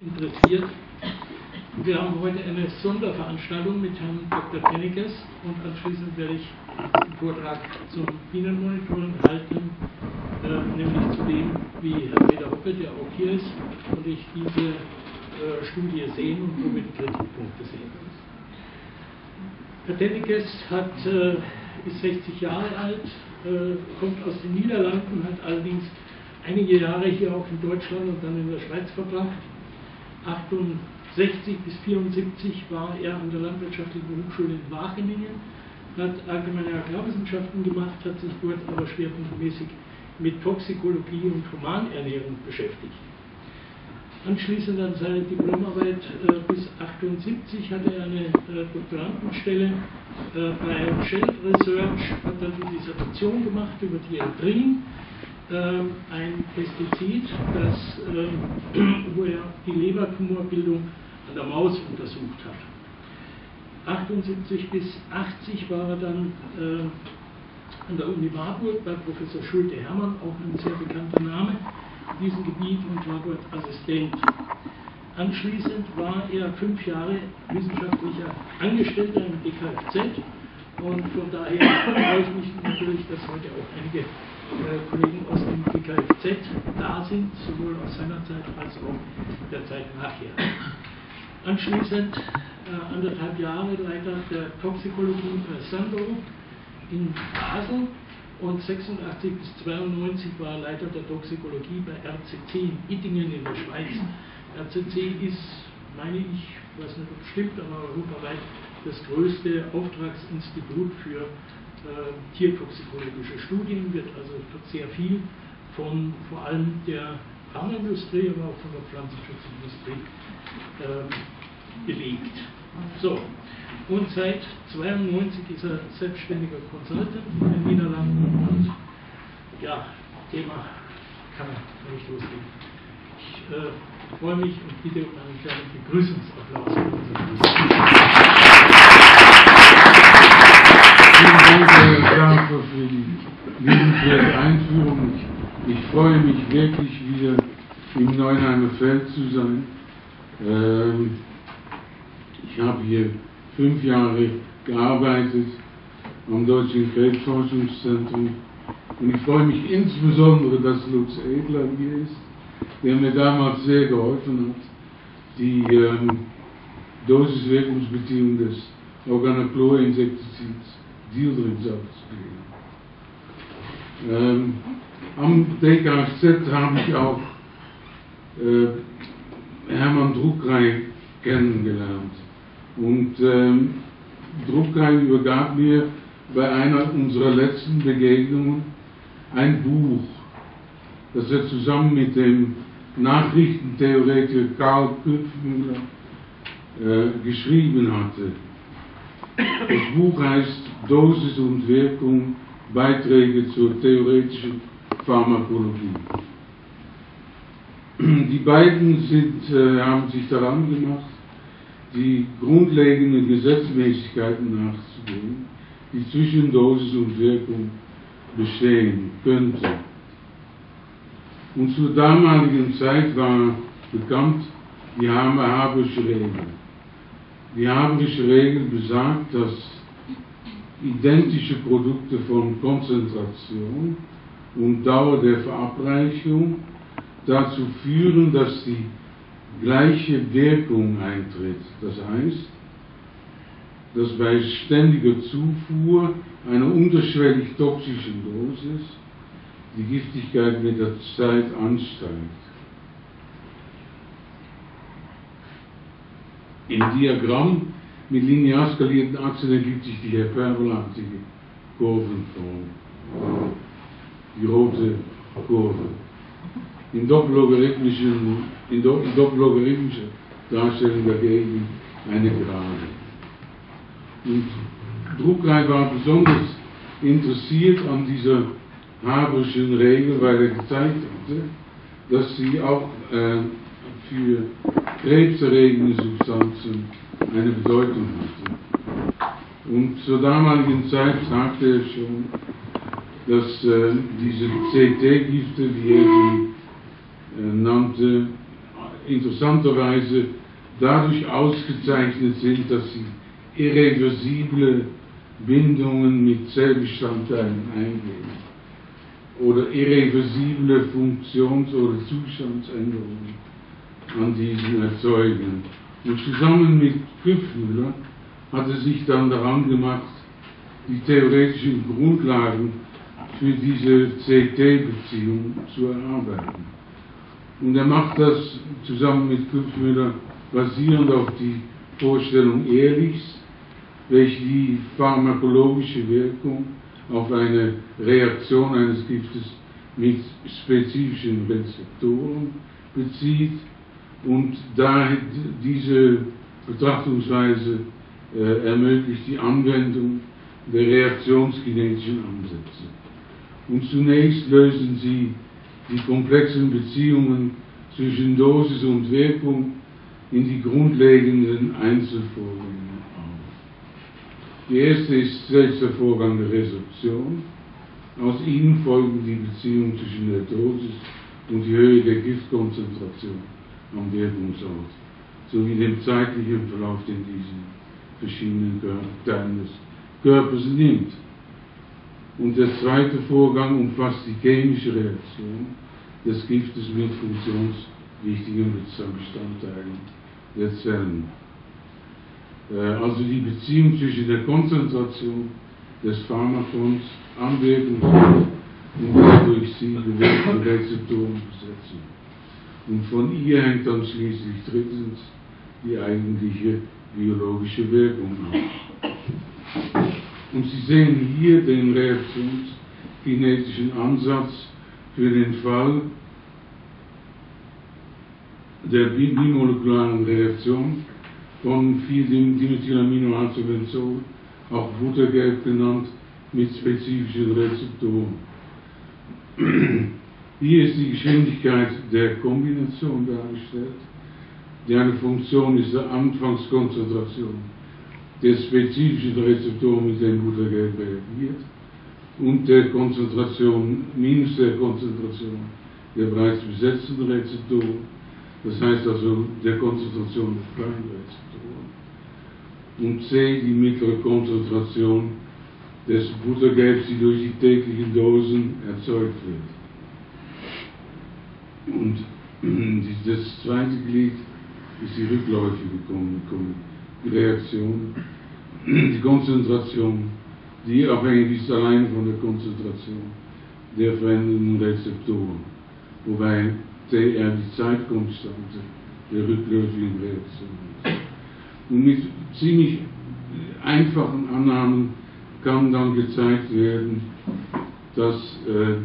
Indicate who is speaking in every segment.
Speaker 1: interessiert. Wir haben heute eine Sonderveranstaltung mit Herrn Dr. Tennekes und anschließend werde ich einen Vortrag zum Bienenmonitoring halten, nämlich zu dem, wie Herr Peter Hoppe, der auch hier ist, und ich diese Studie sehen und womit Kritikpunkte sehen. Herr Tennekes ist 60 Jahre alt, kommt aus den Niederlanden, hat allerdings einige Jahre hier auch in Deutschland und dann in der Schweiz verbracht. 68 bis 74 war er an der Landwirtschaftlichen Hochschule in Wageningen, hat allgemeine Agrarwissenschaften gemacht, hat sich dort aber schwerpunktmäßig mit Toxikologie und Humanernährung beschäftigt. Anschließend an seine Diplomarbeit bis 78 hatte er eine Doktorandenstelle bei Shell Research, hat dann die Dissertation gemacht über Dieldrin, ein Pestizid, wo er die Lebertumorbildung an der Maus untersucht hat. 78 bis 80 war er dann an der Uni Marburg bei Professor Schulte-Hermann, auch ein sehr bekannter Name in diesem Gebiet, und war dort Assistent. Anschließend war er 5 Jahre wissenschaftlicher Angestellter im DKFZ, und von daher freue ich mich natürlich, dass heute auch einige Kollegen aus dem DKFZ da sind, sowohl aus seiner Zeit als auch der Zeit nachher. Anschließend 1,5 Jahre Leiter der Toxikologie bei Sandoz in Basel und 86 bis 92 war Leiter der Toxikologie bei RCC in Ittingen in der Schweiz. RCC ist, meine ich, weiß nicht ob es stimmt, aber europaweit das größte Auftragsinstitut für tiertoxikologische Studien, wird also sehr viel von vor allem der Pharmaindustrie, aber auch von der Pflanzenschutzindustrie belegt. So, und seit 92 ist er selbstständiger Consultant in den Niederlanden und ja, Thema kann nicht losgehen. Ich freue mich und bitte um einen kleinen Begrüßungsapplaus für unseren Besuch.
Speaker 2: Vielen Dank, Herr Schafer, für die liebenswerte Einführung. Ich freue mich wirklich, wieder im Neuenheimer Feld zu sein. Ich habe hier 5 Jahre gearbeitet am Deutschen Krebsforschungszentrum und ich freue mich insbesondere, dass Lutz Edler hier ist, der mir damals sehr geholfen hat, die Dosis-Wirkungsbeziehung des Organochlor-Insektizids Dieldrin abzugeben. Am DKFZ habe ich auch Hermann Druckrey kennengelernt. Und Druckrey übergab mir bei einer unserer letzten Begegnungen ein Buch, das er zusammen mit dem Nachrichtentheoretiker Karl Köpfmüller geschrieben hatte. Das Buch heißt Dosis und Wirkung, Beiträge zur theoretischen Pharmakologie. Die beiden haben sich daran gemacht, die grundlegenden Gesetzmäßigkeiten nachzugehen, die zwischen Dosis und Wirkung bestehen könnten. Und zur damaligen Zeit war bekannt die Haberische Regel. Die Haberische Regel besagt, dass identische Produkte von Konzentration und Dauer der Verabreichung dazu führen, dass die gleiche Wirkung eintritt. Das heißt, dass bei ständiger Zufuhr einer unterschwellig toxischen Dosis die Giftigkeit mit der Zeit ansteigt. Im Diagramm mit linear skalierten Achsen ergibt sich die hyperbolartige Kurvenform, die rote Kurve. In doppellogarithmischer Darstellung dagegen eine Gerade. Und Druckrey war besonders interessiert an dieser Haberischen Regel, weil er gezeigt hatte, dass sie auch für krebserregende Substanzen eine Bedeutung hatte. Und zur damaligen Zeit sagte er schon, dass diese CT-Gifte, wie er sie nannte, interessanterweise dadurch ausgezeichnet sind, dass sie irreversible Bindungen mit Zellbestandteilen eingehen oder irreversible Funktions- oder Zustandsänderungen an diesen erzeugen. Und zusammen mit Küffmüller hat er sich dann daran gemacht, die theoretischen Grundlagen für diese CT-Beziehung zu erarbeiten. Und er macht das zusammen mit Küffmüller basierend auf die Vorstellung Ehrlichs, welche die pharmakologische Wirkung auf eine Reaktion eines Giftes mit spezifischen Rezeptoren bezieht und da diese Betrachtungsweise ermöglicht die Anwendung der reaktionskinetischen Ansätze. Und zunächst lösen sie die komplexen Beziehungen zwischen Dosis und Wirkung in die grundlegenden Einzelvorgänge auf. Die erste ist selbst der Vorgang der Resorption. Aus ihnen folgen die Beziehung zwischen der Dosis und die Höhe der Giftkonzentration am Wirkungsort, sowie dem zeitlichen Verlauf, den diesen verschiedenen Teilen des Körpers nimmt. Und der zweite Vorgang umfasst die chemische Reaktion des Giftes mit funktionswichtigen Bestandteilen der Zellen. Also die Beziehung zwischen der Konzentration des Pharmakons am Wirkungsort und der durch sie bewegten Rezeptorenbesetzung. Und von ihr hängt dann schließlich drittens die eigentliche biologische Wirkung ab. Und Sie sehen hier den reaktionskinetischen Ansatz für den Fall der bimolekularen Reaktion von 4-Dimethylaminoacylbenzol, auch Buttergelb genannt, mit spezifischen Rezeptoren. Hier ist die Geschwindigkeit der Kombination dargestellt, die eine Funktion ist der Anfangskonzentration der spezifischen Rezeptoren, mit denen Buttergelb reagiert, und der Konzentration minus der Konzentration der bereits besetzten Rezeptoren, das heißt also der Konzentration der freien Rezeptoren, und C, die mittlere Konzentration des Buttergelbs, die durch die täglichen Dosen erzeugt wird. Und das zweite Glied ist die rückläufige Reaktion, die Konzentration, die abhängig ist allein von der Konzentration der verändernden Rezeptoren, wobei TR die Zeitkonstante der rückläufigen Reaktion ist. Und mit ziemlich einfachen Annahmen kann dann gezeigt werden, dass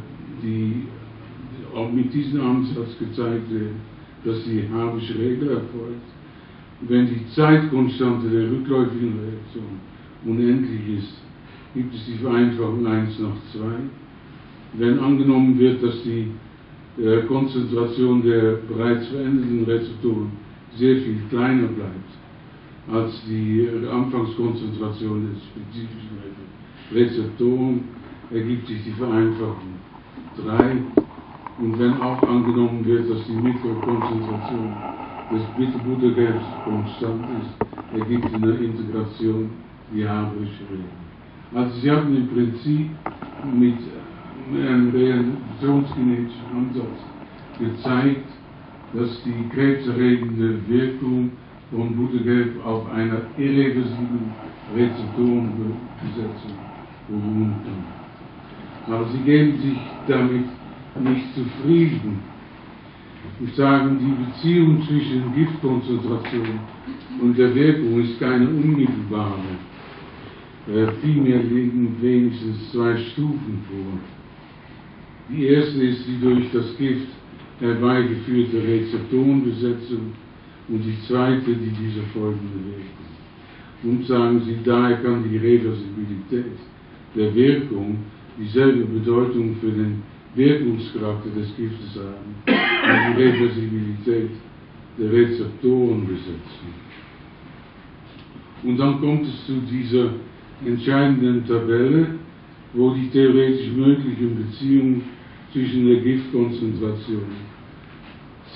Speaker 2: auch mit diesem Ansatz gezeigt wird, dass die Habsche Regel erfolgt. Wenn die Zeitkonstante der rückläufigen Reaktion unendlich ist, gibt es die Vereinfachung 1/2. Wenn angenommen wird, dass die Konzentration der bereits veränderten Rezeptoren sehr viel kleiner bleibt als die Anfangskonzentration der spezifischen Rezeptoren, ergibt sich die Vereinfachung 3. Und wenn auch angenommen wird, dass die mittlere Konzentration des Buttergelbs konstant ist, ergibt in der Integration die Habsche Regel. Also Sie haben im Prinzip mit einem reaktionskinetischen Ansatz gezeigt, dass die krebserregende Wirkung von Buttergelb auf einer irreversiblen Rezeptorenbesetzung beruhen kann. Aber Sie geben sich damit nicht zufrieden und sagen, die Beziehung zwischen Giftkonzentration und der Wirkung ist keine unmittelbare. Vielmehr liegen wenigstens 2 Stufen vor. Die erste ist die durch das Gift herbeigeführte Rezeptorenbesetzung und die zweite die dieser folgende Wirkung. Und sagen Sie, daher kann die Reversibilität der Wirkung dieselbe Bedeutung für den Wirkungscharakter des Giftes haben wie die Reversibilität der Rezeptorenbesetzung. Und dann kommt es zu dieser entscheidenden Tabelle, wo die theoretisch möglichen Beziehungen zwischen der Giftkonzentration C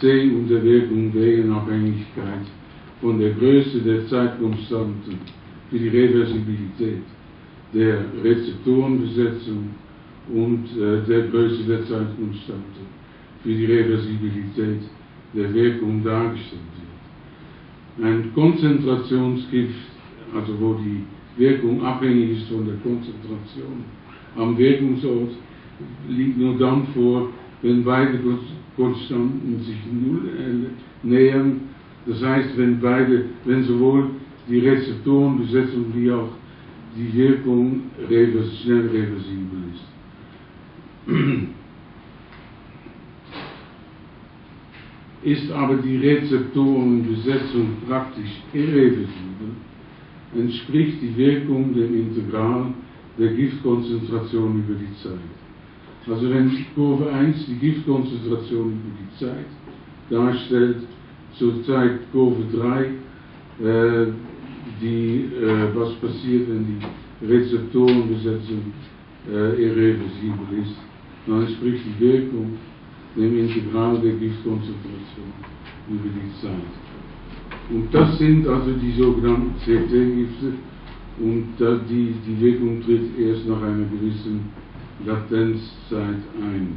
Speaker 2: C und der Wirkung der Abhängigkeit von der Größe der Zeitkonstanten für die Reversibilität der Rezeptorenbesetzung und der Größe der Zeitkonstante für die Reversibilität der Wirkung dargestellt wird. Ein Konzentrationsgift, also wo die Wirkung abhängig ist von der Konzentration am Wirkungsort, liegt nur dann vor, wenn beide Konstanten sich Null nähern. Das heißt, wenn sowohl die Rezeptorenbesetzung wie auch die Wirkung schnell reversibel ist. Ist aber die Rezeptorenbesetzung praktisch irreversibel, entspricht die Wirkung dem Integral der Giftkonzentration über die Zeit. Also wenn Kurve 1 die Giftkonzentration über die Zeit darstellt, zur Zeit Kurve 3 was passiert, wenn die Rezeptorenbesetzung irreversibel ist, dann entspricht die Wirkung dem Integral der Giftkonzentration über die Zeit. Und das sind also die sogenannten CT-Gifte, und die Wirkung tritt erst nach einer gewissen Latenzzeit ein.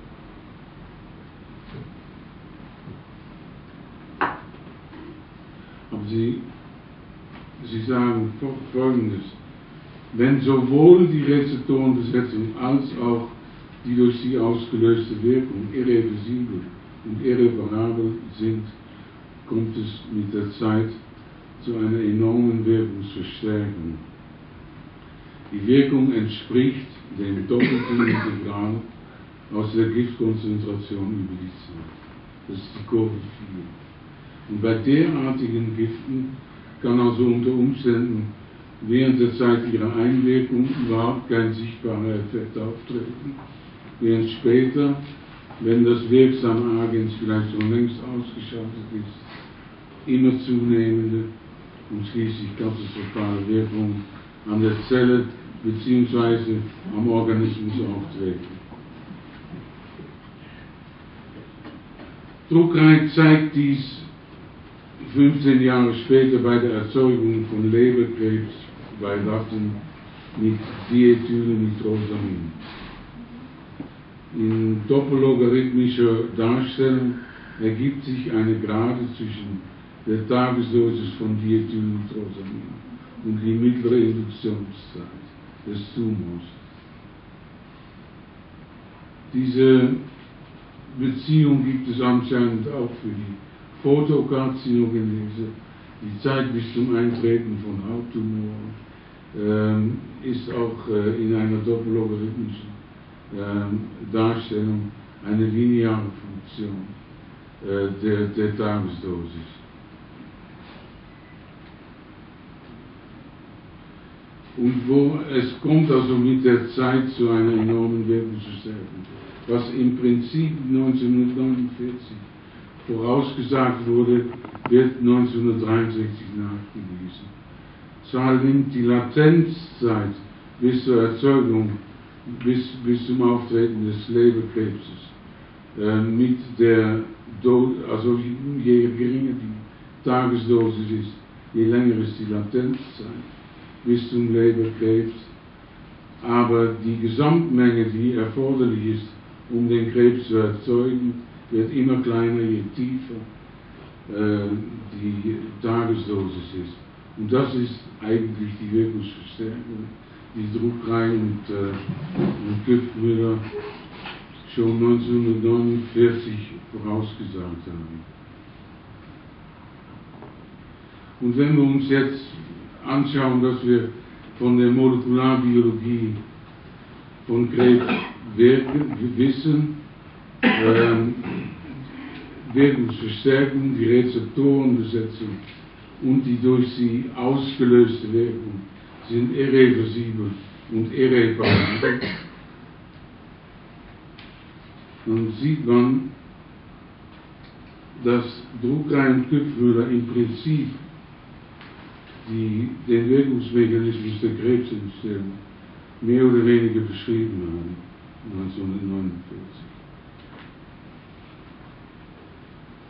Speaker 2: Aber Sie sagen Folgendes: Wenn sowohl die Rezeptorenbesetzung als auch die durch sie ausgelöste Wirkung irreversibel und irreparabel sind, kommt es mit der Zeit zu einer enormen Wirkungsverstärkung. Die Wirkung entspricht dem doppelten Integral aus der Giftkonzentration über die Zeit. Das ist die Kurve 4. Und bei derartigen Giften kann also unter Umständen während der Zeit ihrer Einwirkung überhaupt kein sichtbarer Effekt auftreten, während später, wenn das wirksame Agens vielleicht schon längst ausgeschaltet ist, immer zunehmende und schließlich katastrophale Wirkung an der Zelle bzw. am Organismus auftreten. Druckreich zeigt dies 15 Jahre später bei der Erzeugung von Leberkrebs bei Ratten mit Diethylnitrosamin. In doppellogarithmischer Darstellung ergibt sich eine Gerade zwischen der Tagesdosis von Diethylnitrosamin und die mittlere Induktionszeit des Tumors. Diese Beziehung gibt es anscheinend auch für die Photokarzinogenese. Die Zeit bis zum Eintreten von Hauttumoren ist auch in einer doppellogarithmischen Darstellung eine lineare Funktion der Tagesdosis. Und es kommt also mit der Zeit zu einer enormen Wirkungsverstärkung, was im Prinzip 1949 vorausgesagt wurde, wird 1963 nachgewiesen. Zwar nimmt die Latenzzeit bis zur Erzeugung, bis zum Auftreten des Leberkrebses mit der also je geringer die Tagesdosis ist, je länger ist die Latenzzeit bis zum Leberkrebs, aber die Gesamtmenge, die erforderlich ist, um den Krebs zu erzeugen, wird immer kleiner, je tiefer die Tagesdosis ist. Und das ist eigentlich die Wirkungsverstärkung, die Druckrey und Küpfmüller schon 1949 vorausgesagt haben. Und wenn wir uns jetzt anschauen, dass wir von der Molekularbiologie von Krebs wissen, Wirkungsverstärkung, die Rezeptorenbesetzung und die durch sie ausgelöste Wirkung sind irreversibel und irreparabel, dann sieht man, dass Druckrey und Küpfmüller im Prinzip den Wirkungsmechanismus der Krebsentstehung mehr oder weniger beschrieben haben, 1949.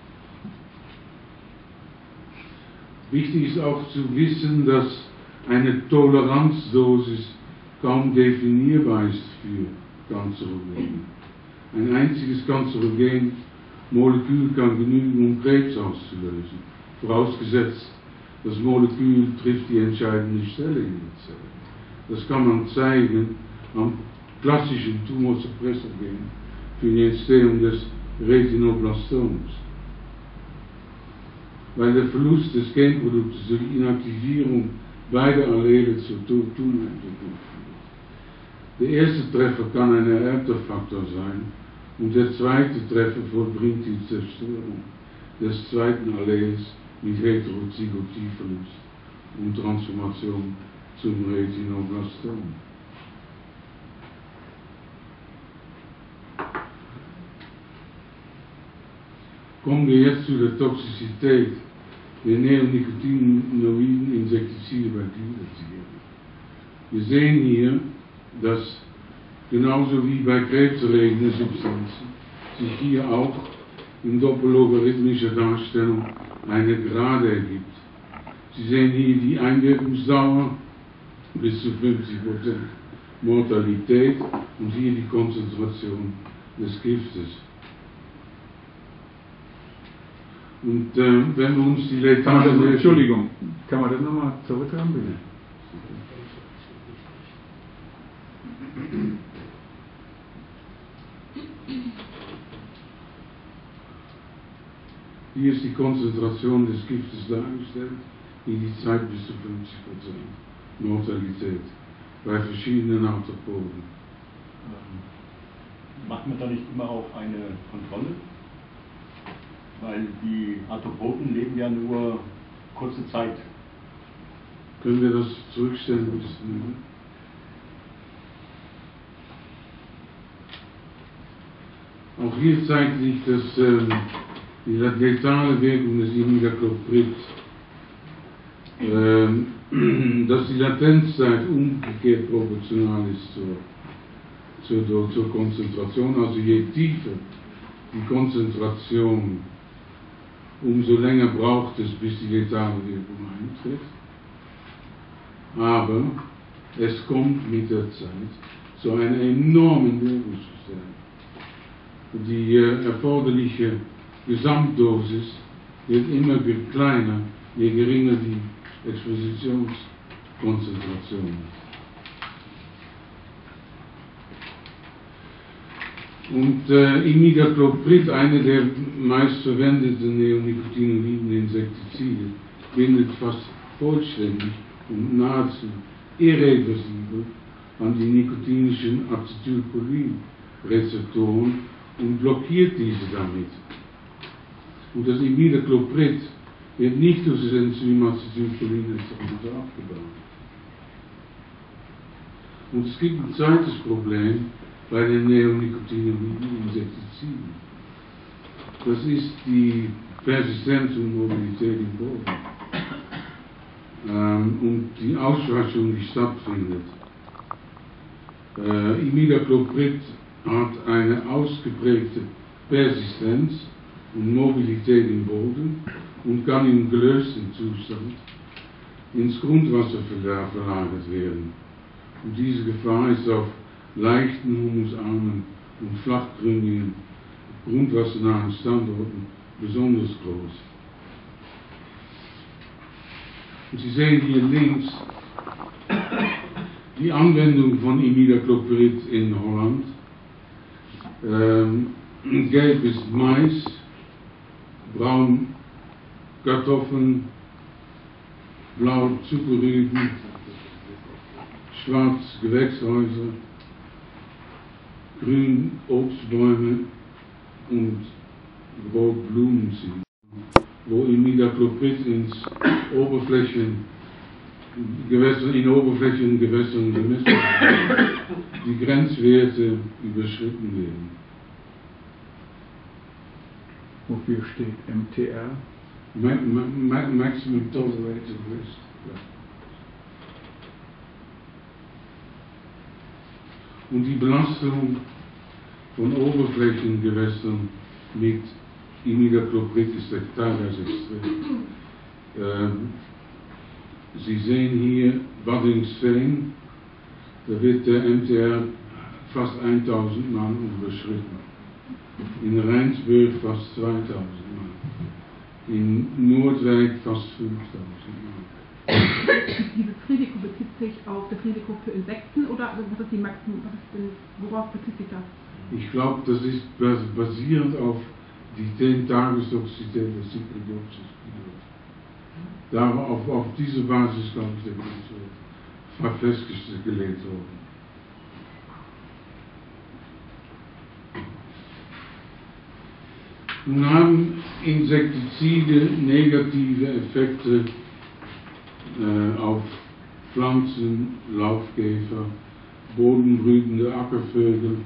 Speaker 2: Wichtig ist auch zu wissen, dass eine Toleranzdosis kaum definierbar ist für Kanzerogene. Ein einziges Kanzerogen-Molekül kann genügen, um Krebs auszulösen, vorausgesetzt, das Molekül trifft die entscheidende Stelle in der Zelle. Das kann man zeigen am klassischen Tumorsuppressorgen für die Entstehung des Retinoblastoms. Weil der Verlust des Genproduktes durch Inaktivierung beider Allele zur Tumorentwicklung führt. Der erste Treffer kann ein ererbter Faktor sein und der zweite Treffer vollbringt die Zerstörung des zweiten Alleles mit Heterozygotieverlust und Transformation zum Retinoblastom. Kommen wir jetzt zu der Toxizität der neonicotinoiden Insektizide bei Gliedertieren. Wir sehen hier, dass genauso wie bei krebserregenden Substanzen sich hier auch in doppellogarithmischer Darstellung eine Gerade ergibt. Sie sehen hier die Einwirkungsdauer bis zu 50% Mortalität und hier die Konzentration des Giftes. Und wenn wir uns die letale...
Speaker 3: Entschuldigung, kann man das nochmal zurückhaben, bitte?
Speaker 2: Hier ist die Konzentration des Giftes dargestellt, hier die Zeit bis zu 50% Mortalität bei verschiedenen Arthropoden.
Speaker 4: Macht man da nicht immer auch eine Kontrolle? Weil die Arthropoden leben ja nur kurze Zeit.
Speaker 2: Können wir das zurückstellen? Auch hier zeigt sich, dass die letale Wirkung des Imidacloprid, dass die Latenzzeit umgekehrt proportional ist zur Konzentration. Also je tiefer die Konzentration, umso länger braucht es, bis die letale Wirkung eintritt. Aber es kommt mit der Zeit zu einer enormen Wirkungsverstärkung. Die erforderliche Gesamtdosis wird immer kleiner, je geringer die Expositionskonzentration ist. Und Imidacloprid, eine der meistverwendeten neonicotinoiden Insektizide, bindet fast vollständig und nahezu irreversibel an die nikotinischen Acetylcholinrezeptoren und blockiert diese damit. Und das Imidacloprid wird nicht durch das Enzym Acetylcholinrezeptor abgebaut. Und es gibt ein zweites Problem bei den neonicotinoiden Insektiziden. Das ist die Persistenz und Mobilität im Boden und die Auswaschung, die stattfindet. Imidacloprid hat eine ausgeprägte Persistenz und Mobilität im Boden und kann im gelösten Zustand ins Grundwasser verlagert werden. Und diese Gefahr ist auf leichten, humusarmen und flachgründigen, grundwassernahen Standorten besonders groß. Und Sie sehen hier links die Anwendung von Imidacloprid in Holland. Gelb ist Mais, braun Kartoffeln, blau Zuckerrüben, schwarz Gewächshäuser, grün Obstbäume und rot Blumenzwiebeln, wo Imidacloprid in Oberflächengewässern gemessen wird, die Grenzwerte überschritten werden.
Speaker 3: Wofür steht MTR?
Speaker 2: Maximum Tolerated Risk. Und die Belastung von Oberflächengewässern mit Imidacloprid ist teilweise extrem. Sie sehen hier Waddinxveen, da wird der MTR fast 1000 Mal überschritten. In Rijnsburg fast 2000 Mal. In Noordwijk fast 5000 Mal.
Speaker 5: Dieses Risiko bezieht sich auf das Risiko für Insekten oder was ist die Maximum, worauf bezieht sich das?
Speaker 2: Ich glaube, das ist basierend auf die 10-Tages-Toxizität des Cyclodioxys. Auf diese Basis, glaube ich, der festgelegt worden. Nun haben Insektizide negative Effekte auf Pflanzen, Laufkäfer, bodenbrütende Ackervögel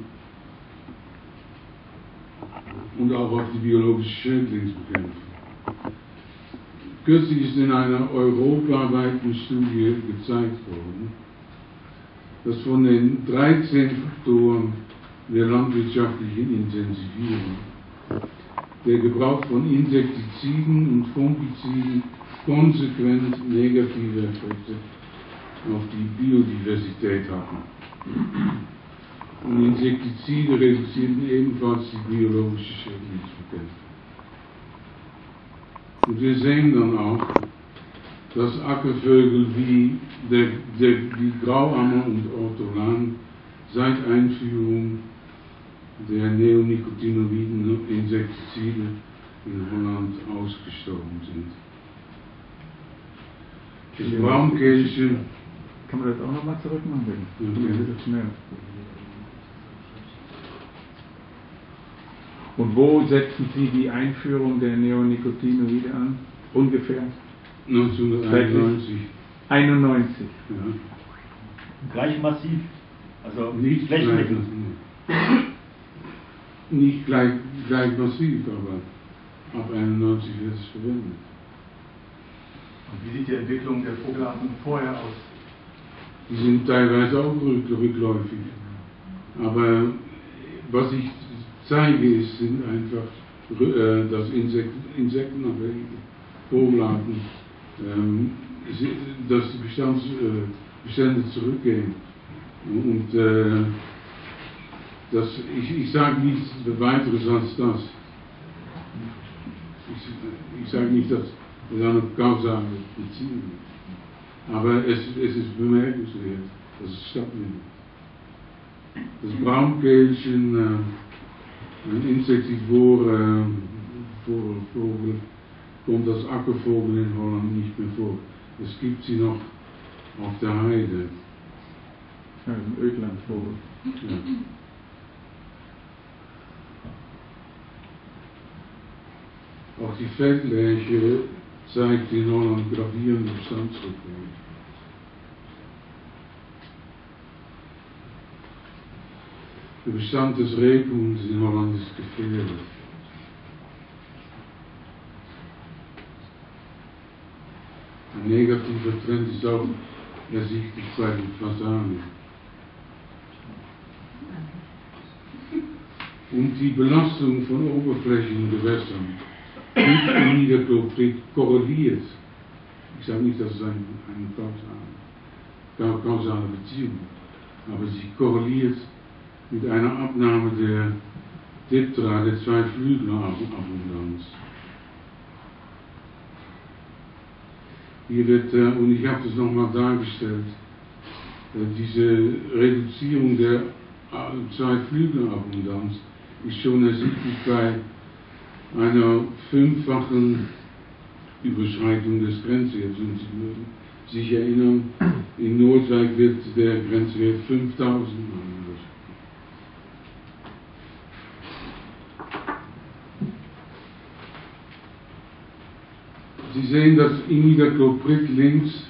Speaker 2: und auch auf die biologische Schädlingsbekämpfung. Kürzlich ist in einer europaweiten Studie gezeigt worden, dass von den 13 Faktoren der landwirtschaftlichen Intensivierung der Gebrauch von Insektiziden und Fungiziden konsequent negative Effekte auf die Biodiversität hatten. Und Insektizide reduzierten ebenfalls die biologische Schädlingsbekämpfung. Und wir sehen dann auch, dass Ackervögel wie die Grauammer und Ortolan seit Einführung der neonicotinoiden Insektizide in Holland ausgestorben sind. Das Braunkehlchen.
Speaker 3: Kann man das auch nochmal zurückmachen?
Speaker 2: Okay.
Speaker 3: Das ist schnell. Und wo setzen Sie die Einführung der Neonicotinoide an? Ungefähr?
Speaker 2: 1991.
Speaker 3: 91.
Speaker 2: Ja.
Speaker 4: Gleich massiv. Also
Speaker 2: Nicht gleich,
Speaker 4: flächendeckend.
Speaker 2: nicht gleich massiv, aber ab 91 wird es verwendet.
Speaker 6: Und wie sieht die Entwicklung der Vogelarten vorher aus?
Speaker 2: Die sind teilweise auch rückläufig. Aber was ich zeige, sind einfach, dass insektenabhängige Vogelarten, dass die Bestände zurückgehen. Und ich sage nichts weiteres als das. Ich sage nicht, dass es eine kausale Beziehung gibt. Aber es ist bemerkenswert, dass es stattfindet. Das Braunkehlchen, ein insektivore Vogel, kommt als Ackervogel in Holland nicht mehr vor. Es gibt sie noch auf der Heide.
Speaker 3: Ja, ein Ödlandvogel.
Speaker 2: Ja. Auch die Feldlerche zeigt in Holland gravierende Bestandsrückgänge. Der Bestand des Rebhuhns in Holland ist gefährdet. Ein negativer Trend ist auch ersichtlich bei den Fasanen. Und die Belastung von Oberflächengewässern mit Niederchlorid korreliert. Ich sage nicht, dass es eine kausale Beziehung ist, aber sie korreliert mit einer Abnahme der Diptera, der Zweiflüglerabundanz. Hier wird, und ich habe das nochmal dargestellt, diese Reduzierung der Zweiflüglerabundanz ist schon ersichtlich bei einer 5-fachen Überschreitung des Grenzwerts. Und Sie mögen sich erinnern, in Noordwijk wird der Grenzwert 5000 Mal überschritten. Sie sehen, dass Imidacloprid links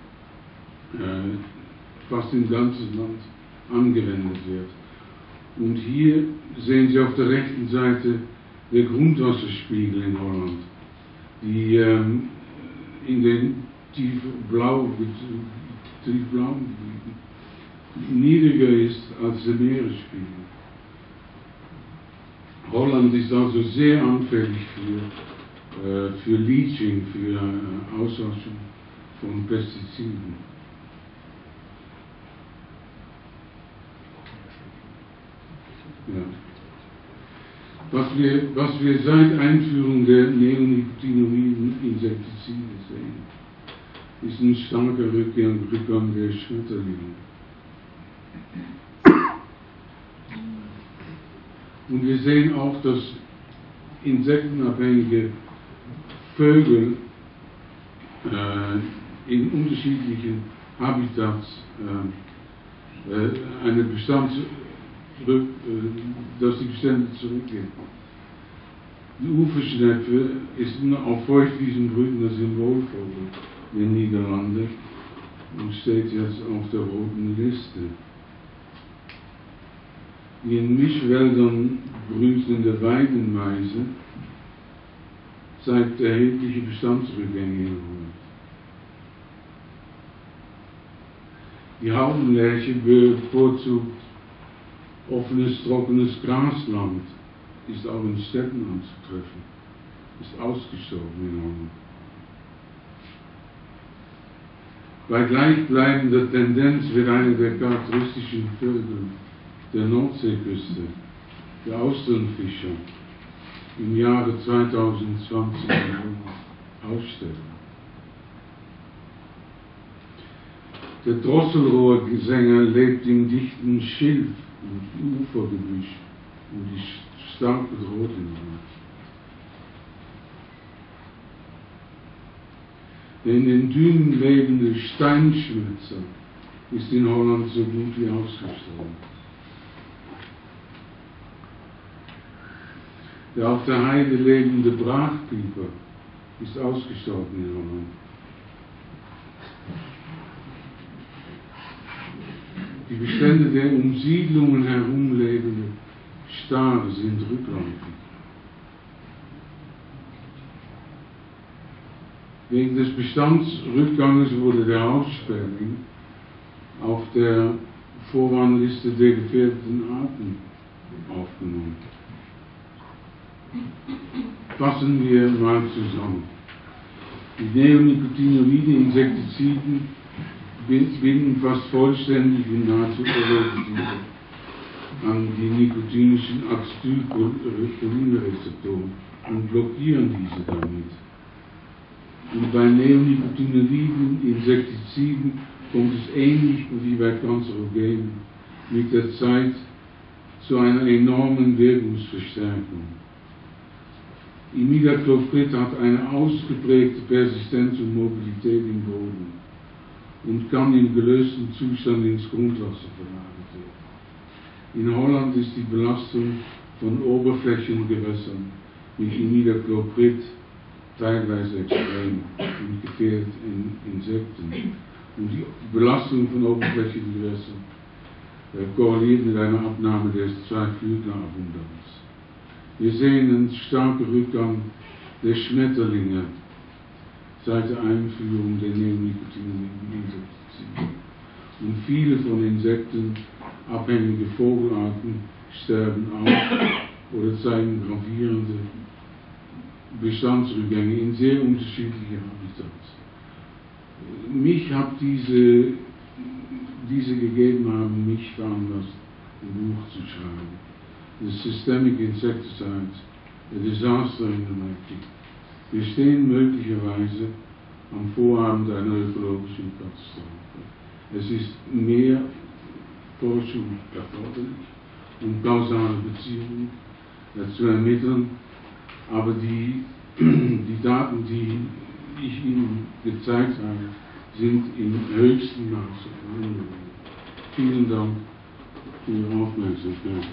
Speaker 2: fast im ganzen Land angewendet wird. Und hier sehen Sie auf der rechten Seite der Grundwasserspiegel in Holland, die in den tiefblauen Gebieten niedriger ist als der Meeresspiegel. Holland ist also sehr anfällig für Leaching, für Auswaschung von Pestiziden. Ja. Was wir seit Einführung der neonicotinoiden Insektizide sehen, ist ein starker Rückgang der Schmetterlinge. Und wir sehen auch, dass insektenabhängige Vögel in unterschiedlichen Habitats dass die Bestände zurückgehen. Die Uferschnepfe ist auf Feuchtwiesen brütender Symbolvogel in den Niederlanden und steht jetzt auf der roten Liste. Die in Mischwäldern brütende Weidenmeise zeigt erhebliche Bestandsrückgänge in Holland. Die Haubenlerche bevorzugt offenes, trockenes Grasland, ist auch in Städten anzutreffen, ist ausgestorben in Holland. Bei gleichbleibender Tendenz wird eine der charakteristischen Vögel der Nordseeküste, der Austernfischer, im Jahre 2020 aussterben. Der Drosselrohrsänger lebt im dichten Schilf- und Ufergebüsch und ist stark bedroht in Holland. Der in den Dünen lebende Steinschmetzer ist in Holland so gut wie ausgestorben. Der auf der Heide lebende Brachpieper ist ausgestorben in Holland. Die Bestände der um Siedlungen herum lebenden Stare sind rückläufig. Wegen des Bestandsrückganges wurde der Haussperling auf der Vorwarnliste der gefährdeten Arten aufgenommen. Fassen wir mal zusammen. Die neonicotinoide Insektiziden binden fast vollständig und nahezu irreversibel an die nikotinischen Acetylcholinrezeptoren und blockieren diese damit. Und bei neonicotinoiden Insektiziden kommt es ähnlich wie bei Kanzerogenen mit der Zeit zu einer enormen Wirkungsverstärkung. Imidacloprid hat eine ausgeprägte Persistenz und Mobilität im Boden und kann im gelösten Zustand ins Grundwasser verlagert werden. In Holland ist die Belastung von Oberflächengewässern mit Imidacloprid teilweise extrem und gefährdet Insekten. Und die Belastung von Oberflächengewässern korreliert mit einer Abnahme des Zweiflüglerabundanz. Wir sehen einen starken Rückgang der Schmetterlinge seit der Einführung der neonicotinoiden Insektizide. Und viele von Insekten abhängige Vogelarten sterben aus oder zeigen gravierende Bestandsrückgänge in sehr unterschiedliche Habitats. Mich hat diese Gegebenheiten mich veranlasst, ein Buch zu schreiben. The Systemic Insecticides, a Disaster in the Making. Wir stehen möglicherweise am Vorabend einer ökologischen Katastrophe. Es ist mehr Forschung erforderlich, um kausale Beziehungen zu ermitteln, aber die Daten, die ich Ihnen gezeigt habe, sind im höchsten Maße verwunderlich. Vielen Dank für Ihre Aufmerksamkeit.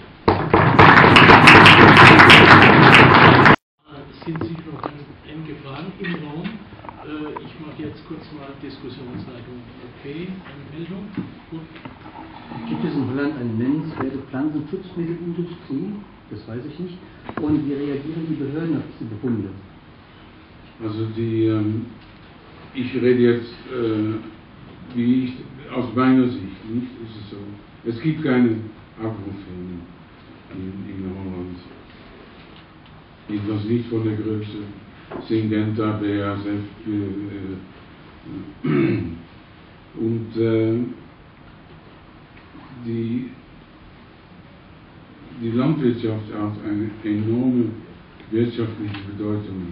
Speaker 1: Sind sich noch einige Fragen im Raum? Ich mache jetzt kurz mal Diskussionsleitung. Okay, eine Meldung? Gut.
Speaker 7: Gibt es in Holland eine nennenswerte Pflanzenschutzmittelindustrie? Das weiß ich nicht. Und wie reagieren die Behörden auf diese Befunde?
Speaker 2: Also ich rede jetzt aus meiner Sicht, nicht? Ist es so. Es gibt keine Agrofirmen in Holland. Jedenfalls nicht von der Größe. Syngenta, BASF, Landwirtschaft hat eine enorme wirtschaftliche Bedeutung.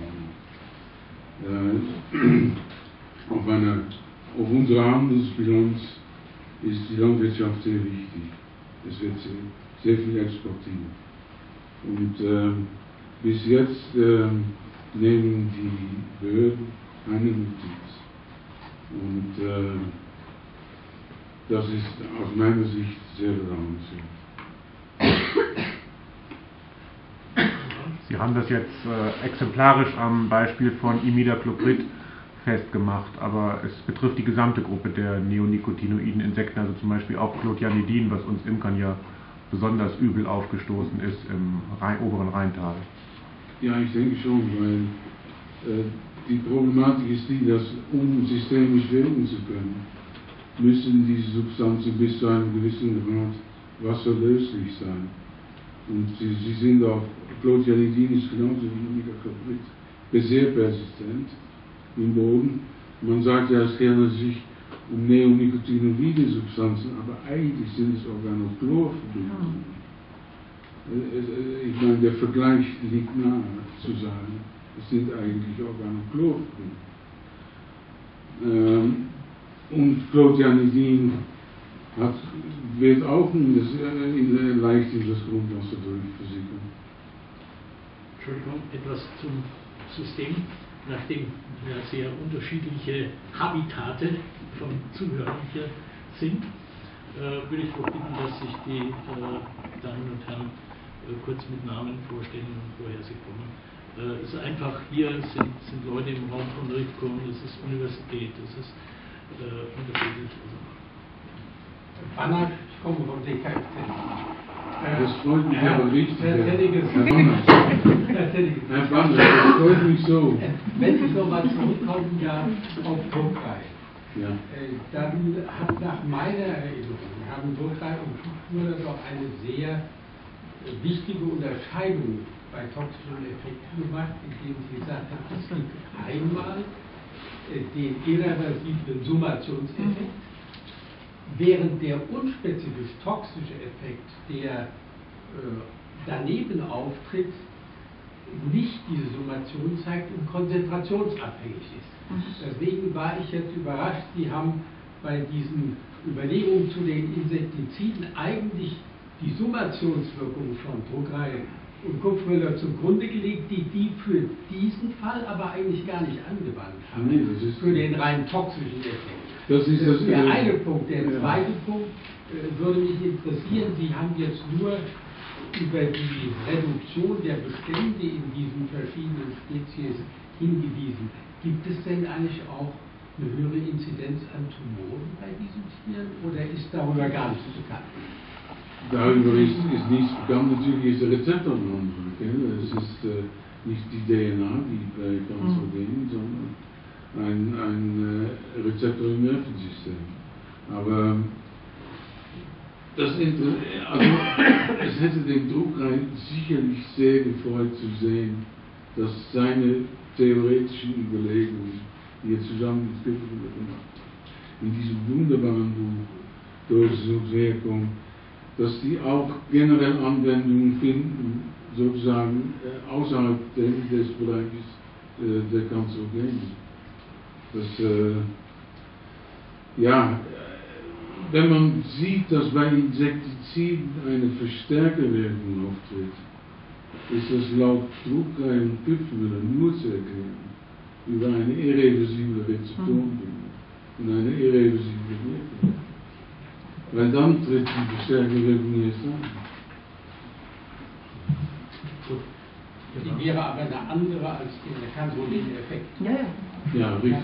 Speaker 2: Auf unserer Handelsbilanz ist die Landwirtschaft sehr wichtig. Es wird sehr viel exportiert. Und bis jetzt nehmen die Behörden keine Notiz. Und das ist aus meiner Sicht sehr bedauernswert.
Speaker 8: Sie haben das jetzt exemplarisch am Beispiel von Imidacloprid festgemacht, aber es betrifft die gesamte Gruppe der neonicotinoiden Insekten, also zum Beispiel auch Clothianidin, was uns Imkern ja besonders übel aufgestoßen ist im oberen Rheintal.
Speaker 2: Ja, ich denke schon, weil die Problematik ist die, dass um systemisch wirken zu können, müssen diese Substanzen bis zu einem gewissen Grad wasserlöslich sein. Und sie sind auch, Clothianidin ist genauso wie Imidacloprid, sehr persistent im Boden. Man sagt ja, es handelt sich um neonicotinoide Substanzen, aber eigentlich sind es Organochlorverbindungen. Ich meine, der Vergleich liegt nahe zu sagen, es sind eigentlich Organochlorverbindungen. Und Clothianidin wird auch leicht in das Grundwasser durchversickern.
Speaker 1: Entschuldigung, etwas zum System. Nachdem ja sehr unterschiedliche Habitate von Zuhörern hier sind, würde ich doch bitten, dass sich die Damen und Herren kurz mit Namen vorstellen und woher sie kommen. Es ist einfach, hier sind Leute im Raum von RIFCON, das ist Universität, das ist unterschiedlich.
Speaker 9: Banner, ich komme vom DKFZ.
Speaker 2: Das freut mich aber richtig.
Speaker 9: Herr
Speaker 2: Banner, das freut mich so.
Speaker 9: Wenn ich nochmal zurückkommen darf auf Druckerei,
Speaker 2: Ja.
Speaker 9: dann hat nach meiner Erinnerung, haben Druckerei und Tuchführer doch eine sehr wichtige Unterscheidung bei toxischen Effekten gemacht, indem sie gesagt haben, es gibt einmal den irreversiblen Summationseffekt, während der unspezifisch toxische Effekt, der daneben auftritt, nicht diese Summation zeigt und konzentrationsabhängig ist. Deswegen war ich jetzt überrascht, Sie haben bei diesen Überlegungen zu den Insektiziden eigentlich die Summationswirkung von Druckerei und Kupfermüller zugrunde gelegt, die für diesen Fall aber eigentlich gar nicht angewandt haben,
Speaker 2: Nee, das ist
Speaker 9: für den rein toxischen Effekt.
Speaker 2: Das ist das
Speaker 9: der eine Punkt. Der zweite Punkt würde mich interessieren, Sie haben jetzt nur über die Reduktion der Bestände in diesen verschiedenen Spezies hingewiesen. Gibt es denn eigentlich auch eine höhere Inzidenz an Tumoren bei diesen Tieren oder ist darüber gar nichts bekannt?
Speaker 2: Darüber ist nichts bekannt. Natürlich ist der Rezeptor ein anderer. Es ist nicht die DNA wie bei Cancerogenen, sondern ein Rezeptor im Nervensystem. Aber es hätte den Druckerei sicherlich sehr gefreut zu sehen, dass seine theoretischen Überlegungen, die er zusammen mit Kupfermüller gemacht hat, in diesem wunderbaren Buch Dosis-Wirkung, dass die auch generell Anwendungen finden, sozusagen außerhalb des Bereiches der Kanzerogenen. Wenn man sieht, dass bei Insektiziden eine Verstärkerwirkung auftritt, ist das laut Druckerei und Kupfermüller nur zu erklären über eine irreversible Rezeptorenbindung und eine irreversible Wirkung. Weil dann tritt die Verstärkerwirkung erst an.
Speaker 9: Die wäre aber eine andere als der Cancerogenen-Effekt.
Speaker 2: Ja, richtig.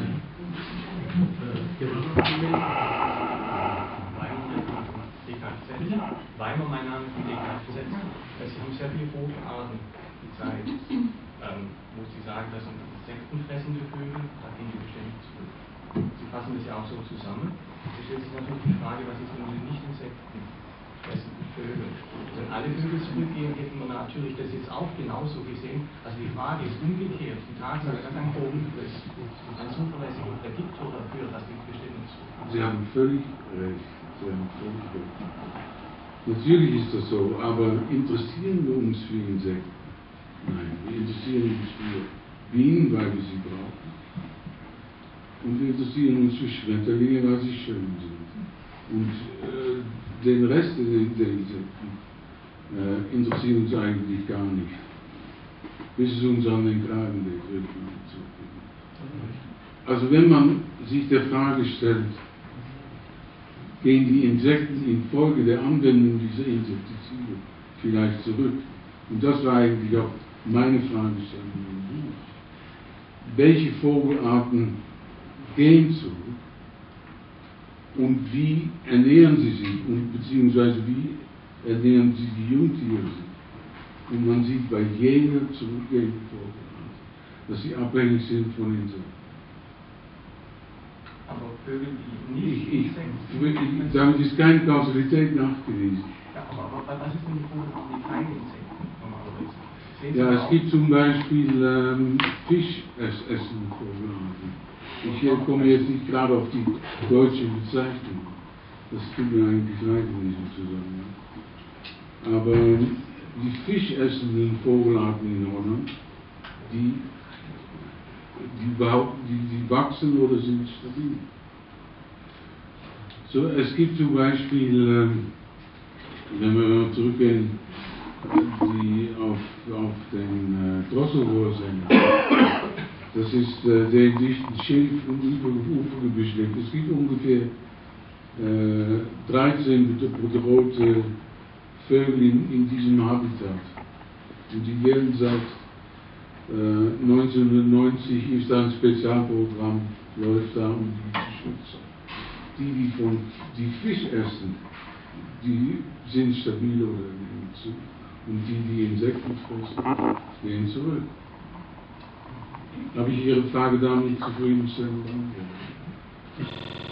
Speaker 10: Weimer, mein Name ist DKFZ. Sie haben sehr viele rote Arten gezeigt, wo Sie sagen, das sind insektenfressende Vögel, da gehen die Bestände zurück. Sie fassen das ja auch so zusammen. Es stellt sich natürlich die Frage, was ist mit den nicht-insektenfressenden Vögeln? Wenn alle Vögel zurückgehen, hätten wir natürlich das jetzt auch genauso gesehen. Also die Frage ist umgekehrt, die Tatsache, dass ein Vogel ein zuverlässiger Prädiktor dafür, dass die Bestände zurückgehen.
Speaker 2: Sie haben völlig recht. Natürlich ist das so, aber interessieren wir uns für Insekten? Nein, wir interessieren uns für Bienen, weil wir sie brauchen. Und wir interessieren uns für Schmetterlinge, weil sie schön sind. Und den Rest der Insekten interessiert uns eigentlich gar nicht. Bis es uns an den Kragen geht, wird man zurückgehen. Also wenn man sich der Frage stellt, gehen die Insekten infolge der Anwendung dieser Insektizide vielleicht zurück? Und das war eigentlich auch meine Fragestellung im Buch. Welche Vogelarten gehen zurück und wie ernähren sie sich und beziehungsweise wie ernähren sie die Jungtiere? Und man sieht bei jeder zurückgehenden Vogelart, dass sie abhängig sind von Insekten.
Speaker 10: Aber Vögel, die nicht Insekten...
Speaker 2: Damit ist keine Kausalität nachgewiesen.
Speaker 10: Ja, aber was ist denn die Vogelarten, die keine Insekten normalerweise?
Speaker 2: Ja, es gibt zum Beispiel fischessende Vogelarten. Ich komme jetzt nicht gerade auf die deutsche Bezeichnung. Das tut mir eigentlich leid in diesem Zusammenhang. Aber die fischessenden Vogelarten in Holland, die wachsen oder sind stabil. So, es gibt zum Beispiel, wenn wir zurückgehen, auf den Drosselrohrsänger, das ist der in dichten Schilf- und Ufergebüsch lebt. Es gibt ungefähr 13 bedrohte Vögel in diesem Habitat. Und die werden seit 1990 ist da ein Spezialprogramm, läuft da, um die zu schützen. Die Fisch essen, die sind stabil oder gehen zu. Und die Insekten fressen, gehen zurück. Habe ich Ihre Frage damit zufriedenstellend beantwortet?